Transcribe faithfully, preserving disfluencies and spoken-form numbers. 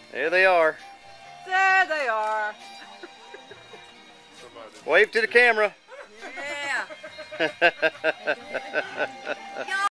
There they are. There they are. Wave to the camera. Yeah.